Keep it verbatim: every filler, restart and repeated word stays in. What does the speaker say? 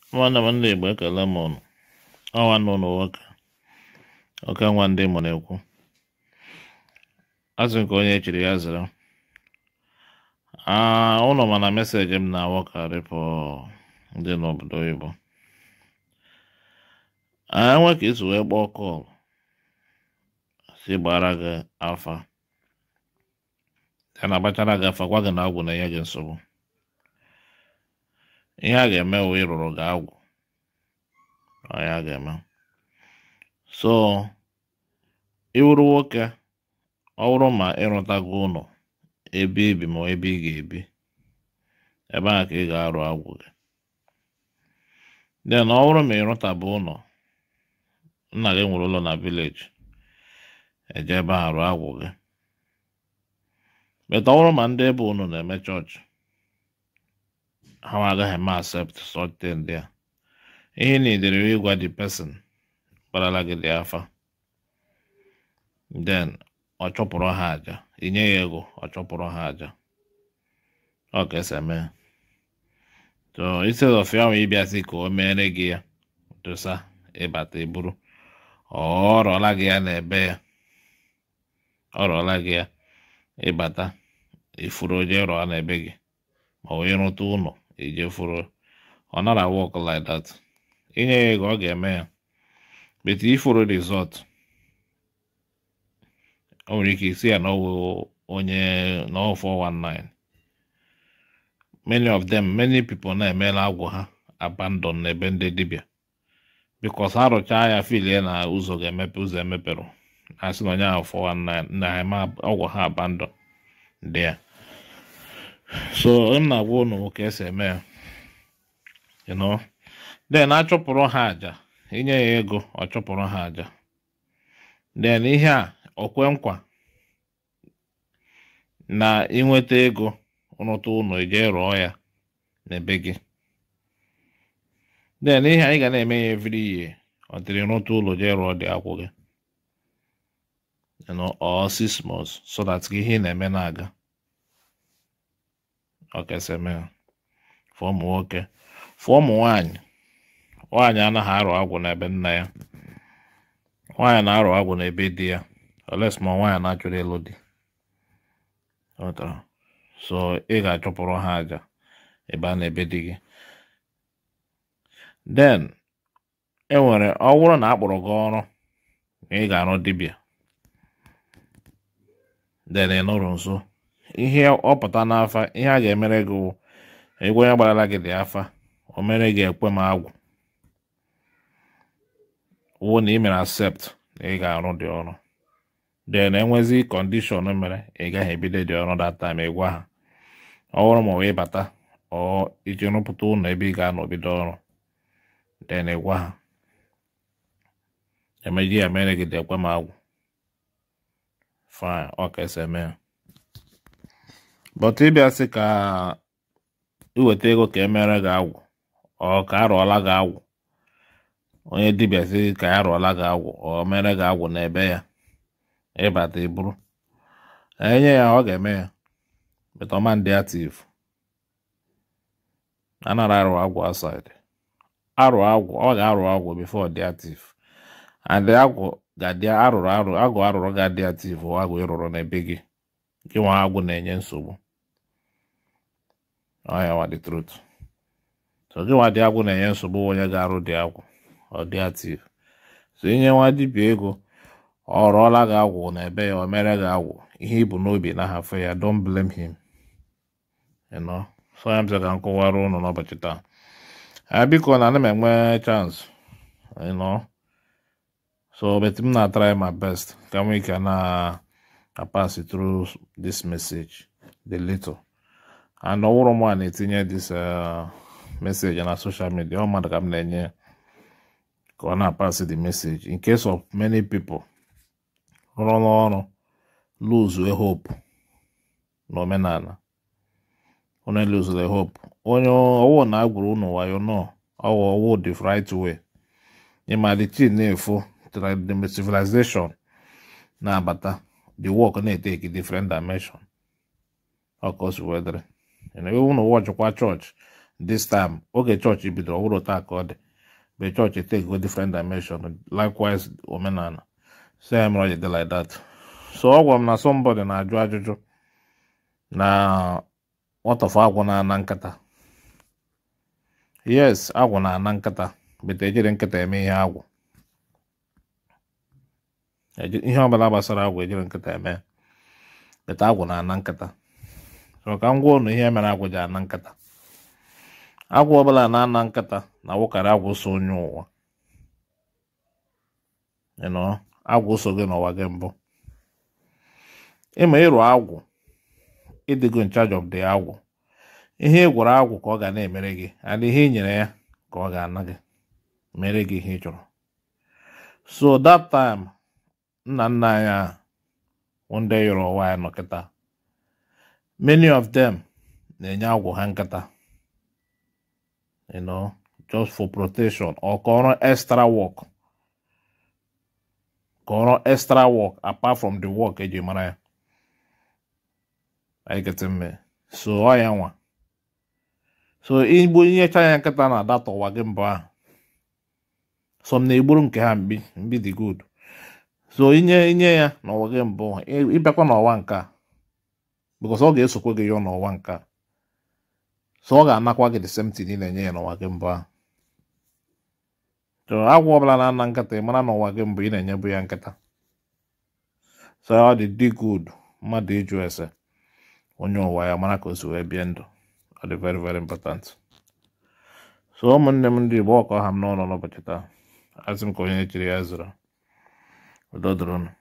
Nwanne m ndị Igbo ekele m ụnụ. Ọ nwanne ụnụ nwoke oke nwa ndị Imo na-ekwu. Asị nke onye echiri ya zere. Ah, ụnụ mana meseji m na-awakarị pụ ndị n'obodo oyibo. Enwe ka isi wee kpọọ kọl si gbara gị afa ya na agbachara gị afa gwa gị na agwụ na-enye gị nsogbu. Ihe a ga-eme wee rụrụ gị agwụ. Ọ ya ga-eme. So iwuru nwoke ọ bụrụ ma ịrụtago ụlọ ebe ibi ma ebe ị ga-ebi, ebe a ka ị ga-arụ agwụ gị. Then ọ bụrụ ma ịrụtabụ ụlọ nna gị nwere ụlọ na vileji, eje ebe a arụ agwụ gị. But ọ bụrụ ma ndị ebe unu na-eme chọọchị, ha agaghị eme accept something there. Ihe na-edere ịgwa the person gbarala gị dị afa, then ọ chọpụrụ ha aja, inye ya ego ọ chọpụrụ ha aja. Ọ ka esi eme. So instead of ya nwee ịbịa sị ka o mere gị ya dosa ịbata iburu, ọ rọọla gị ya n'ebe ya, ọ rọọla gị ya ịbata ifuru oje rọọ n'ebe gị, ma ọ ịrụta ụlọ ije furu. Ọ nara work like that. Inye ya ego ọ ga-eme ya, but ifuru result o nwere ike isi ya na onye na four one nine. Many of them, many people na-emela agwụ ha abandon n'ebe ndị dibịa because ha rụchaa ya filie na ụzọ ga-emepe ụzọ emepere, na asị na onye ahụ four one nine na ha eme ọgwụ ha abandon ndị ya. So m na-agwa unu ka esi eme ya, you know. Then achọpụrụ ha aja, inye ya ego ọ chọpụrụ ha aja. Then ihe a okwe nkwa na inweta ego ụnụtụ ụlọ ije rụọ ya n'ebe gị. Then ihe anyị ga na-eme ya every year ọ dịrị n'ụtụ ụlọ jee rụọ dị akwụ gị, you know, or six months, so that gị ihe na-eme na-aga. Ọ ka esi eme ya. Fụọ ụmụ nwoke, fụọ ụmụ nwaanyị. Nwaanyị anaghị arụ agwụ n'ebe nna ya, nwaanyị na-arụ agwụ n'ebe di ya, unless ma nwaanyị na-achọrọ ịlụ di. So ị ga-achọpụrụ ha aja ebe a na-ebe di gị. Then enwere ọ bụrụ na akpọrọ gị ọrụ na ị ga-arụ dibịa, then ị nụrụ nso, ihe ọ pụta n'afa, ihe a ga-emere gị egwe onye gbarala gị dị afa, o mere gị ekwe m agwụ wụ na ị mere accept na ị ga-arụ dị ọrụ. Then enwezi condition mere ị gaghị ebido dị ọrụ that time, ị gwa ha. Ọ bụrụ ma wee bata ọ iji rụpụta ụlọ ebe ị ga-anọ bido ọrụ, then ị gwa ha emeji ya mere gị dị ekwe m agwụ. Fine, ọ ka esi eme ya. But ịbịa sị ka iweta ego ka emere gị agwụ ọ ka arụọla gị agwụ, onye dibịa sị ka ya rụọla gị agwụ ọ mere gị agwụ n'ebe ya, ịbata iburu enye ya, ọ ga-eme ya. But ọma ndị active anara arụ agwụ outside, arụ agwụ ọ ga-arụ agwụ before dị active, and agwụ ga-adị arụrụ arụ agwụ arụrụ ga-adị active ọ agwụ ịrụrụ n'ebe gị gị nwa agwụ na-enye nsogbu. Ọ ya wa the truth. So gị nwa dị agwụ na-enye nsogbu onye ga-arụ dị agwụ ọ dị active. So inye nwa dibịa ego ọ rụọla gị agwụ n'ebe ya, o mere gị agwụ, ihe ibu n'obi na hafụ ya, don't blame him, you know. So ya mzị ka nkọwara ụnụ n'ụbọchị taa. A biko na ana m enwe chance, you know. So but m na try my best ka we can na pass through this message the little. And ọ wụrụ m na-etinye this uh, message na social media, ọ mmadụ ka m na-enye ka ọ na-pass the message in case of many people rụrụ n'ọrụ lose a hope n'omenala. Onye lose the hope, onye ọwụ na agwụrụ unu wayo no ọwụ ọwụ the right way. Ịma the chin na-efo the civilization na-abata, the work na-etake different dimension. Of course, whether you know, unu watch kwa church this time oge chọọchị bidoro ọhụrụ taa ka ọ dị but chọọchị take go different dimension likewise omenala so ya mere ọ ji dị like that. So ọ gwara m na somebody na-ajụ ajụjụ na ọtọfọ agwụ na-ana nkịta. Yes, agwụ na-ana nkịta but ejiri nkịta eme ihe agwụ. Ihe ọbụla gbasara agwụ ejiri nkịta eme but agwụ na-ana nkịta. So ka m gwa unu ihe mere agwụ ji ana nkịta. Agwụ ọbụla na-ana nkịta na wụkarị agwụ so onye ụwa. You know, agwụ so gị n'ụwa gị mbụ. Ịma ịrụ agwụ, ịdịgo in charge of the agwụ. Ihe ị gwara agwụ ka ọ ga na-emere gị, and ihe ị nyere ya ka ọ ga-ana gị, mere gị ihe ị chọrọ. So that time, nna nna anyị ndị yọrọ ụwa ya nọ kịta, many of them na-enye agwụ ha nkịta, you know, just for protection or kọrọ extra work. Kọrọ extra work apart from the work eji mara ya. I get me. So ọ ya nwa. So igbo inyecha ya nkịta na data ụwa gị mbụ ahụ. Some na-egburu nke ha mbi, mbi dị good. So inye inye ya n'ụwa gị mbụ, ịbịakwa n'ụwa nke a. Because ọ ga-esokwa gị ya n'ụwa nke a. So ọ ga-anakwa gị the same thing ị na-enye ya n'ụwa gị mbụ ahụ. So agwụ ọbụla na-ana nkịta ị mara n'ụwa gị mbụ ị na-enyebu ya nkịta. So ọ dị dị good mmadụ ịjụ ese onye ụwa ya mara ka o si wee bie ndụ. Ọ dị very very important. So ụmụnne m ndị Igbo ọkọ ha m n'ọnụ n'ụbọchị taa. Asị m ka onye chiri ya zụrụ. Udo dịrị unu.